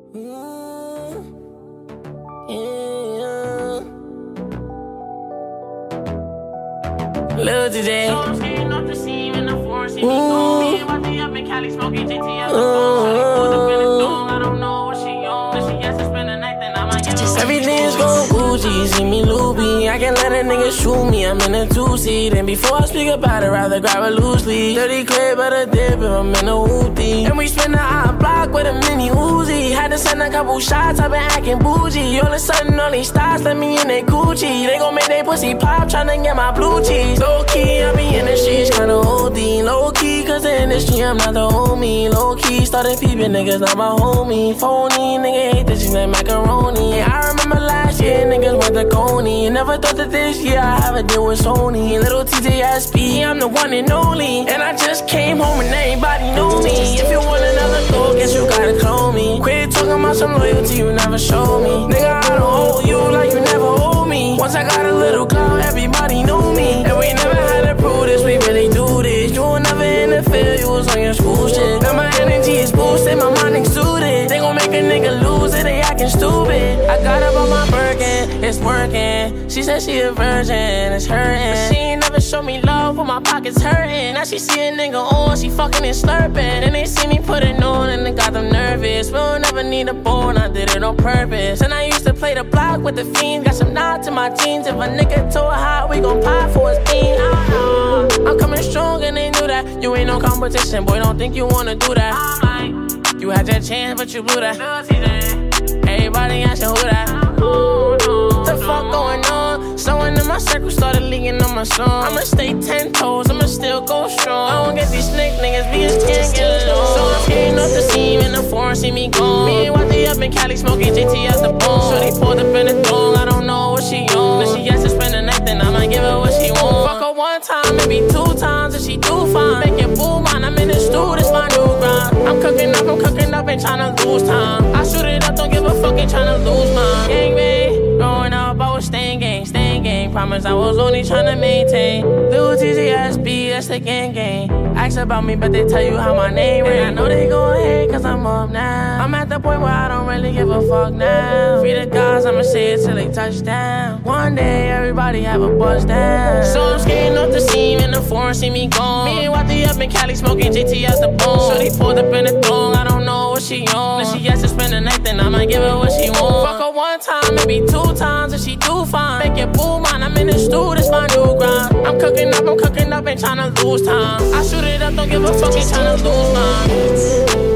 Lil Tjay. Cali smoking GTS. I don't know what she on. If she has to spend the night, then I might give her. Everything's going bougie, see me loopy. I can let a nigga shoot me, I'm in a two-seat. And before I speak about it, rather grab it loosely. 30 clip at a dip if I'm in a hoopty. And we spin the hot block with a mini Uzi. Had to send a couple shots, I've been acting bougie. All of a sudden, all these stars let me in they coochie. They gon' make they pussy pop, tryna get my blue cheese. Low-key, I be in the streets, kinda OD. Low-key, cause the industry, I'm not the homie. Low-key, started peeping, niggas not my homie. Phony, nigga hate that shit like macaroni. I remember last year, niggas went to Coney. Never thought that this year I have a deal with Sony. Little TJSP, I'm the one and only. And I just came home and everybody know me. If you want another go, guess you gotta clone me. Quit talking about some loyalty you never show me. Nigga, I don't owe you like you never owe me. Once I got a little clout, everybody know me. And we never had to prove this, we really do this. You will never interfere, you was on your school shit. Now my energy is boosted, my mind exuded. They gon' make a nigga lose it, they acting stupid. I got up on my Birkin, it's working. She said she a virgin, it's hurting. But she ain't never show me love when my pockets hurting. Now she see a nigga on, she fucking and slurping. And they see me put it on and it got them nervous. We don't ever need a bone, I did it on purpose. And I used to play the block with the fiends. Got some knots in my jeans. If a nigga too hot, we gon' pop for his bean. I'm coming strong and they knew that. You ain't no competition, boy, don't think you wanna do that. You had your chance, but you blew that. Everybody asking who that. What the fuck going on? Someone in my circle started leaking on my song. I'ma stay 10 toes, I'ma still go strong. I don't get these snake niggas, we just can't get along. So I'm skating off the scene in the foreign, see me gone. Me and Shawty up in Cali smoking GTS the bong. Shawty pulled up in the thong, I don't know what she on. If she has to spend the night, then I might give her what she want. Fuck her one time, maybe 2 times, if she do fine. Make it boo mine, I'm in the stew, this my new grind. I'm cooking up, ain't tryna lose time. I shoot it up, don't give a fuck, ain't tryna lose mine. Gang bang, growing up, I was staying gang. Promise I was only tryna maintain. Lil TJSB, that's the gang. Ask about me, but they tell you how my name ring. I know they gon' hate, cause I'm up now. I'm at the point where I don't really give a fuck now. Free the guys, I'ma say it till they touch down. One day, everybody have a buzz down. So I'm skating off the scene in the foreign, see me gone. Me and Shawty up in Cali smoking GTS the bong. So they pulled up in the thong, I don't know what she on. If she has to spend the night, then I might give her what she want. Fuck her one time, maybe 2 times, if she do fine. Make it boo mine, I'm in the stew, this my new grind. I'm cooking up, ain't tryna lose time. I shoot it up, don't give a fuck, ain't tryna lose mine.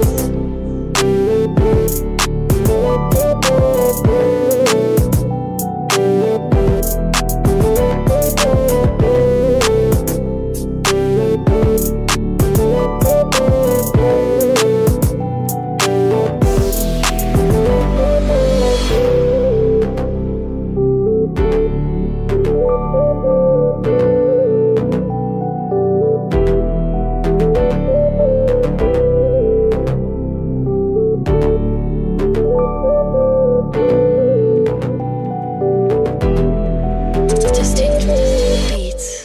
Dystinkt Beats.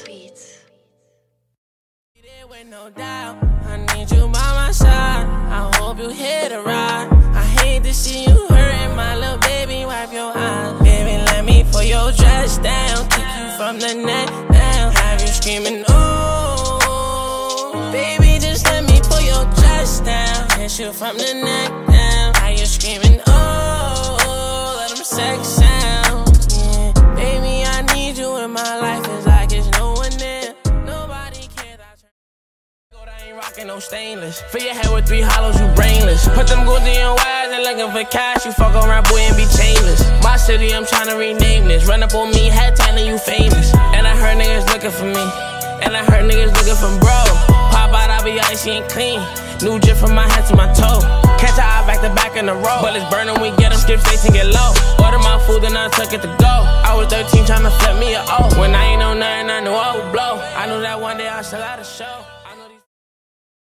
With no doubt, I need you by my side. I hope you hit a ride. I hate to see you hurting, my little baby. Wipe your eyes, baby. Let me pull your dress down, kick you from the neck down, have you screaming ooh. Baby, just let me pull your dress down, kiss you from the neck down, have you screaming ooh. Let them sex sound. Yeah, baby, I need you in my life. It's like it's no one there. Nobody cares. I ain't rocking no stainless. Fill your head with 3 hollows, you brainless. Put them goons in your eyes and looking for cash. You fuck around, boy, and be chainless. My city, I'm trying to rename this. Run up on me, head tight, and you famous. And I heard niggas looking for me. And I heard niggas looking for bro. Pop out, I be icy and clean. New drip from my head to my toe. Catch a eye back to back in the row. Bullets burning, we get them, skip states and get low. Order my food and I took it to go. I was 13 trying to flip me a O. When I ain't know nothing, I knew I would blow. I knew that one day I still had a show.